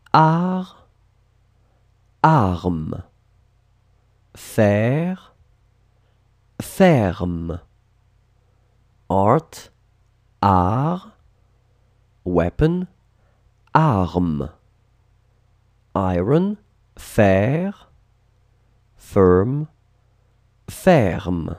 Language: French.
art, arme, faire, ferme, art, art, weapon, arme, iron, fer, firm, ferme.